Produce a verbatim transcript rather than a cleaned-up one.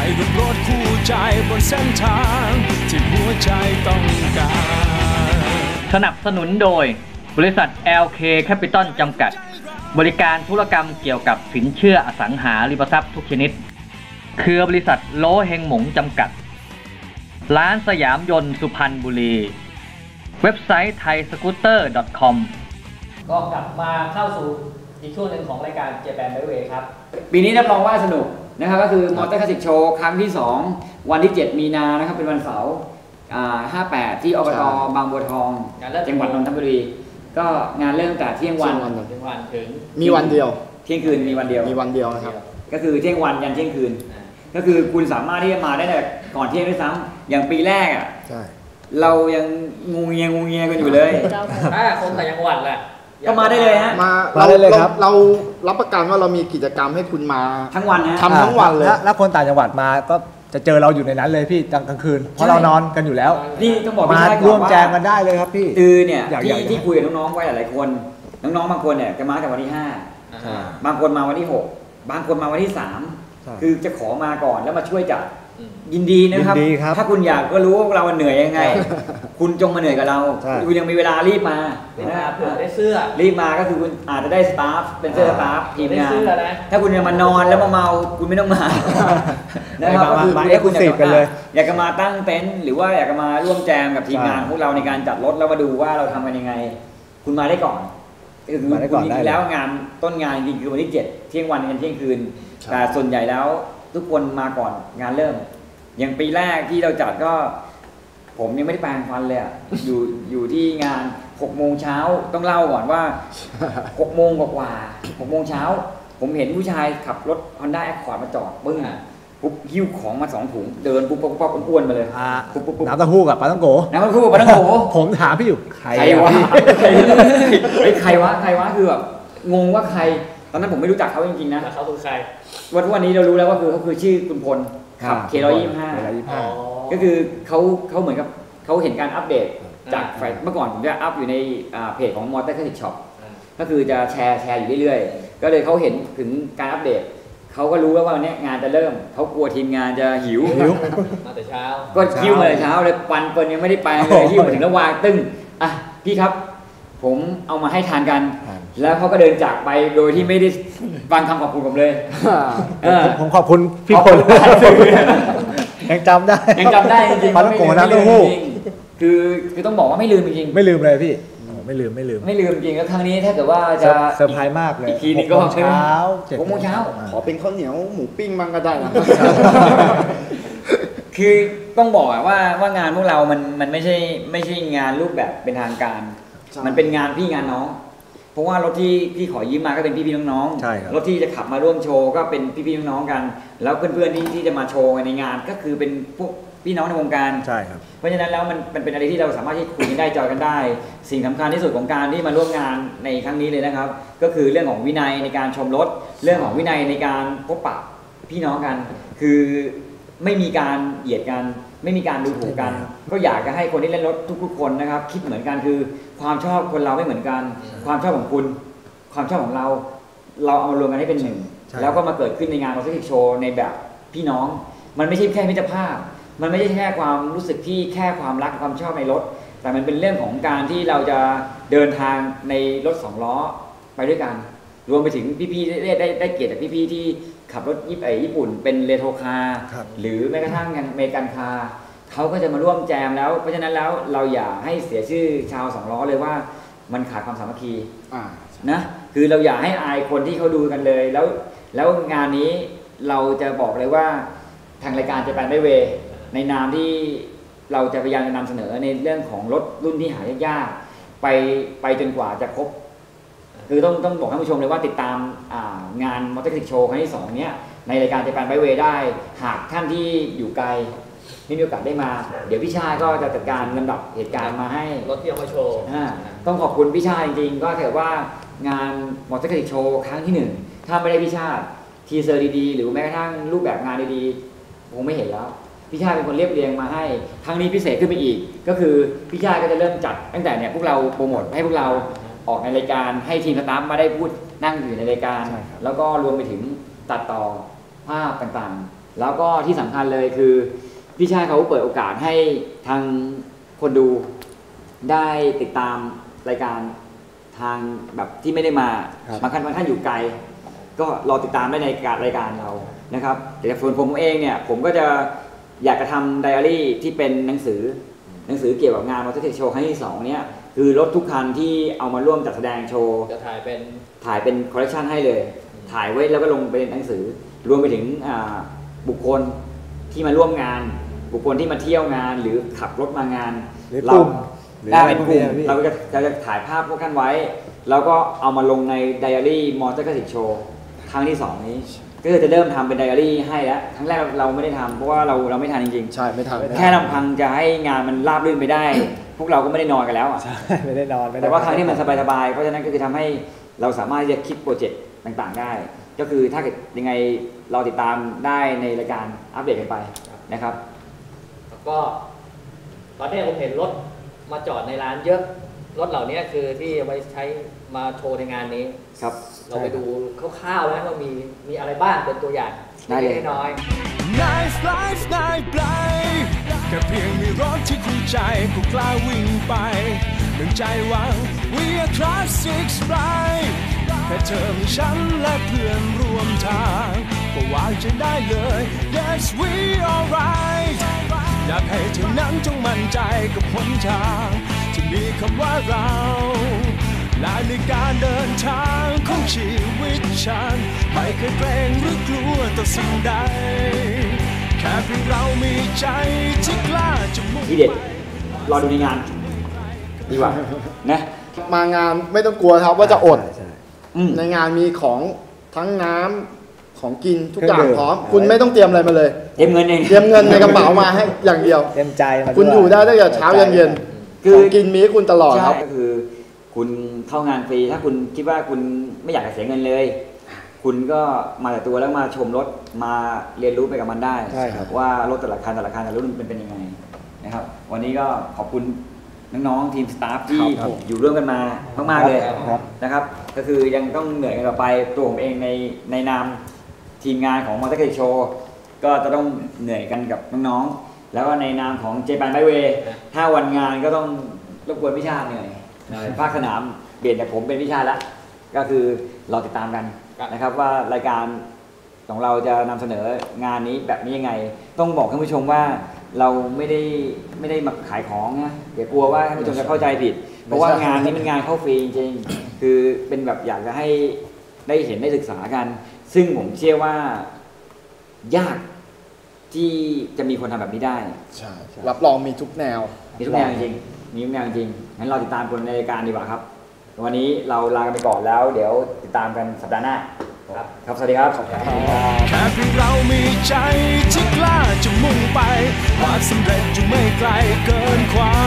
กับรถคู่ใจบนเส้นทางที่หัวใจต้องการสนับสนุนโดยบริษัท แอล เค Capital จำกัดบริการธุรกรรมเกี่ยวกับสินเชื่ออสังหาริมทรัพย์ทุกชนิดเครือบริษัทโลเฮงหมงจำกัดร้านสยามยนต์สุพรรณบุรีเว็บไซต์ไทยสกูตเตอร์ ดอท คอม ก็กลับมาเข้าสู่อีกช่วงหนึ่งของรายการ Japan Byway ครับปีนี้รับรองว่าสนุกนะครับก็คือมอเตอร์คลาสสิกโชว์ครั้งที่สองวันที่เจ็ดมีนานะครับเป็นวันเสาร์อ่าห้าแปดที่อบต.บางบัวทองจังหวัดนนทบุรีก็งานเริ่มแต่เที่ยงวันเที่ยงวันถึงมีวันเดียวเที่ยงคืนมีวันเดียวมีวันเดียวนะครับก็คือเที่ยงวันยันเที่ยงคืนก็คือคุณสามารถที่จะมาได้แต่ก่อนเที่ยงด้วยซ้ำอย่างปีแรกอ่ะเรายังงูเงียงูเงียกันอยู่เลยถ้าคนต่างจังหวัดแหละก็มาได้เลยฮะมาเราเลยครับเรารับประกันว่าเรามีกิจกรรมให้คุณมาทั้งวันนะทำทั้งวันเลยแล้วคนต่างจังหวัดมาก็จะเจอเราอยู่ในนั้นเลยพี่กลางคืนเพราะเรานอนกันอยู่แล้วนี่ต้องบอกมาร่วมแจมกันได้เลยครับพี่คือเนี่ยที่ที่คุยกับน้องๆไว้หลายๆคนน้องๆบางคนเนี่ยจะมาแต่วันที่ห้าบางคนมาวันที่หกบางคนมาวันที่สามคือจะขอมาก่อนแล้วมาช่วยจัดยินดีนะครับถ้าคุณอยากก็รู้ว่าเราเหนื่อยยังไงคุณจงมาเหนื่อยกับเราคุณยังมีเวลารีบมาเพื่อได้เสื้อรีบมาก็คือคุณอาจจะได้สตาฟเป็นเสื้อสตาฟทีมงานถ้าคุณยังมานอนแล้วมาเมาคุณไม่ต้องมานะครับก็คือถ้าคุณอยากจะอยากจะมาตั้งเต็นท์หรือว่าอยากจะมาร่วมแจมกับทีมงานพวกเราในการจัดรถแล้วมาดูว่าเราทำกันยังไงคุณมาได้ก่อนคือคุณจริงๆแล้วงานต้นงานจริงคือวันที่เจ็ดเที่ยงวันยันเที่ยงคืนแต่ส่วนใหญ่แล้วทุกคนมาก่อนงานเริ่มอย่างปีแรกที่เราจัดก็ผมยังไม่ได้แปรงฟันเลยอ่ะอยู่อยู่ที่งานหกโมงเช้าต้องเล่าก่อนว่าหกโมงกว่าหกโมงเช้าผมเห็นผู้ชายขับรถ Honda Accord มาจอดปึ้งปุ๊บหิ้วของมาสองถุงเดินปุ๊บปุ๊บปุ๊บอ้วนมาเลยปุ๊บปุ๊บน้ำเต้าหู้กับปลาต้องโกน้ำเต้าหู้ปลาต้องโกผมถามพี่อยู่ใครวะใครวะใครวะคือแบบงงว่าใครตอนนั้นผมไม่รู้จักเขาจริงๆนะเขาคือใครวันทุกวันนี้เรารู้แล้วว่าคือเขาคือชื่อคุณพลขับ เค หนึ่งร้อยยี่สิบห้า ก็คือเขาเขาเหมือนกับเขาเห็นการอัปเดตจากไฟเมื่อก่อนผมจะอัพอยู่ในเพจของ Motor Classic Shop ก็คือจะแชร์แชร์อยู่เรื่อยๆก็เลยเขาเห็นถึงการอัปเดตเขาก็รู้แล้วว่าวันนี้งานจะเริ่มเขากลัวทีมงานจะหิวมาแต่เช้าก็หิวมาแต่เช้าเลยปันเปิลยังไม่ได้ไปเลยหิวมาถึงแล้ววางตึ้งอ่ะพี่ครับผมเอามาให้ทานกันแล้วเขาก็เดินจากไปโดยที่ไม่ได้ฟังคำขอบคุณผมเลยผมขอบคุณพี่พลยังจำได้ยังจำได้จริงๆปลาต้องโกน้ำเต้าหู้คือคือต้องบอกว่าไม่ลืมจริงไม่ลืมเลยพี่ไม่ลืมไม่ลืมไม่ลืมจริงแล้วครั้งนี้ถ้าเกิดว่าจะเซอร์ไพรส์มากเลยอีกทีนึงก็เช้าหกโมงเช้าขอเป็นข้าวเหนียวหมูปิ้งบ้างก็ได้นะคือต้องบอกว่าว่างานพวกเรามันมันไม่ใช่ไม่ใช่งานรูปแบบเป็นทางการมันเป็นงานพี่งานน้องเพราะว่ารถที่พี่ขอยืมมาก็เป็นพี่พี่น้องๆรถที่จะขับมาร่วมโชว์ก็เป็นพี่พี่น้องๆกันแล้วเพื่อนๆที่ที่จะมาโชว์ในงานก็คือเป็นพวกพี่น้องในวงการใช่ครับเพราะฉะนั้นแล้วมันมันเป็นอะไรที่เราสามารถที่คุยกันได้จอยกันได้สิ่งสำคัญที่สุดของการที่มาร่วมงานในครั้งนี้เลยนะครับก็คือเรื่องของวินัยในการชมรถเรื่องของวินัยในการพบปะพี่น้องกันคือไม่มีการเหยียดกันไม่มีการดูถูกกันก็อยากจะให้คนที่เล่นรถทุกๆคนนะครับคิดเหมือนกันคือความชอบคนเราไม่เหมือนกันความชอบของคุณความชอบของเราเราเอามารวมกันให้เป็นหนึ่งแล้วก็มาเกิดขึ้นในงานมอเตอร์ไซค์โชว์ในแบบพี่น้องมันไม่ใช่แค่มิตรภาพมันไม่ใช่แค่ความรู้สึกที่แค่ความรักความชอบในรถแต่มันเป็นเรื่องของการที่เราจะเดินทางในรถสองล้อไปด้วยกันรวมไปถึงพี่ๆได้ได้ได้เกียรติจากพี่ๆที่ขับรถญี่ปุ่นเป็นเรโทรคาร์หรือแม้กระทั่งงานอเมริกันคาร์เขาก็จะมาร่วมแจมแล้วเพราะฉะนั้นแล้วเราอย่าให้เสียชื่อชาวสองล้อเลยว่ามันขาดความสามัคคีนะคือเราอย่าให้อายคนที่เขาดูกันเลยแล้วแล้วงานนี้เราจะบอกเลยว่าทางรายการJapan Bywayในนามที่เราจะพยายามจะนำเสนอในเรื่องของรถรุ่นที่หายากๆไปไปจนกว่าจะครบคือต้องต้องบอกท่านผู้ชมเลยว่าติดตามงานมอเตอร์ไซค์โชว์ครั้งที่สองเนี้ยในรายการJapan Bywayได้หากท่านที่อยู่ไกลไม่มีโอกาสได้มาเดี๋ยวพี่ชายก็จะจัดการลำดับเหตุการณ์มาให้รถที่เอามาโชว์ต้องขอบคุณพี่ชายจริงๆก็ถือว่างานมอเตอร์ไซค์โชว์ครั้งที่หนึ่งถ้าไม่ได้พี่ชายทีเซอร์ดีๆหรือแม้กระทั่งรูปแบบงานดีๆคงไม่เห็นแล้วพี่ชายเป็นคนเรียบเรียงมาให้ครั้งนี้พิเศษขึ้นไปอีกก็คือพี่ชายก็จะเริ่มจัดตั้งแต่เนี่ยพวกเราโปรโมทให้พวกเราออกในรายการให้ทีมสตาฟมาได้พูดนั่งอยู่ในรายการแล้วก็รวมไปถึงตัดต่อภาพต่างๆแล้วก็ที่สำคัญเลยคือพี่ชายเขาเปิดโอกาสให้ทางคนดูได้ติดตามรายการทางแบบที่ไม่ได้มาบางท่านบางท่านอยู่ไกลก็รอติดตามได้ในการรายการเรานะครับแต่ส่วนผมเองเนี่ยผมก็จะอยากจะทำไดอารี่ที่เป็นหนังสือหนังสือเกี่ยวกับงานมอเตอร์เทคโชว์ครั้งที่สองเนี่ยคือรถทุกคันที่เอามาร่วมจัดแสดงโชว์จะถ่ายเป็นถ่ายเป็นคอลเลคชันให้เลยถ่ายไว้แล้วก็ลงเป็นหนังสือรวมไปถึงบุคคลที่มาร่วมงานบุคคลที่มาเที่ยวงานหรือขับรถมางานเราได้เป็นกลุ่มเราก็จะจะถ่ายภาพพวกท่านไว้แล้วก็เอามาลงในไดอารี่มอเตอร์คลาสสิกโชว์ครั้งที่สองนี้ก็คือจะเริ่มทำเป็นไดอารี่ให้แล้วครั้งแรกเราไม่ได้ทำเพราะว่าเราเราไม่ทันจริงๆใช่ไม่ทันแค่ลำพังจะให้งานมันราบรื่นไปได้ พวกเราก็ไม่ได้นอนกันแล้วอ่ะใช่ไม่ได้นอนแต่ว่าครั้งนี้มันสบายๆเพราะฉะนั้นก็คือทำให้เราสามารถจะคิดโปรเจกต์ต่างๆได้ก็คือถ้าเกิดยังไงเราติดตามได้ในรายการอัปเดตกันไปนะครับแล้วก็ตอนนี้ผมเห็นรถมาจอดในร้านเยอะรถเหล่านี้คือที่เอาไว้ใช้มาโชว์ในงานนี้ครับเราไปดูคร่าวๆแล้วว่ามีมีอะไรบ้างเป็นตัวอย่างได้เลยน้อย Nice life night life แค่เพียงมีรถที่คุณใจก็กล้าวิ่งไปหนึ่งใจหวัง We are classic ride แค่เธอมีฉันและเพื่อนร่วมทางก็วางใจได้เลย Yes we alright อยากให้เธอนั้นจงมั่นใจกับหนทางที่มีคำว่าเราและในการเดินทางของชีวิตฉันไม่เคยเกรงหรือกลัวต่อสิ่งใดแค่เพียงเรามีใจที่กล้าจะมุ่งที่เด็ดรอดูในงานดีกว่านะมางานไม่ต้องกลัวครับว่าจะอดในงานมีของทั้งน้ำของกินทุกอย่างพร้อมคุณไม่ต้องเตรียมอะไรมาเลยเตรียมเงินเองเตรียมเงินในกระเป๋ามาให้อย่างเดียวเตรียมใจมาคุณอยู่ได้ตั้งแต่เช้ายันเย็นคือกินมีให้คุณตลอดครับก็คือคุณเข้างานฟรีถ้าคุณคิดว่าคุณไม่อยากจะเสียเงินเลยคุณก็มาแต่ตัวแล้วมาชมรถมาเรียนรู้ไปกับมันได้ว่ารถแต่ละคันแต่ละคันแต่ละรุ่นเป็นเป็นยังไงนะครับวันนี้ก็ขอบคุณน้องๆทีมสตาฟที่อยู่ร่วมกันมามากๆเลยนะครับก็คือยังต้องเหนื่อยกันต่อไปตัวผมเองในในนามทีมงานของมอเตอร์ไซค์โชว์ก็จะต้องเหนื่อยกันกับน้องๆแล้วก็ในนามของเจแปนไบเวย์ถ้าวันงานก็ต้องรบกวนพิชาเหนื่อยภาคสนามเปลี่ยนจากผมเป็นพิชาแล้วก็คือเราติดตามกันนะครับว่ารายการของเราจะนำเสนองานนี้แบบนี้ยังไงต้องบอกท่านผู้ชมว่าเราไม่ได้ไม่ได้มาขายของนะอย่ากลัวว่าท่านผู้ชมจะเข้าใจผิดเพราะว่างานนี้เป็นงานเข้าฟรีจริงๆคือเป็นแบบอยากจะให้ได้เห็นได้ศึกษากันซึ่งผมเชื่อว่ายากที่จะมีคนทำแบบนี้ได้ใช่รับรองมีทุกแนวมีทุกแนวจริงมีทุกแนวจริงงั้นเราติดตามคนในรายการดีกว่าครับวันนี้เราลากันไปก่อนแล้วเดี๋ยวติดตามกันสัปดาห์หน้าครับครับสวัสดีครับแค่เพียงเรามีใจที่กล้าจะมุ่งไปความสำเร็จอยู่ไม่ไกลเกินความ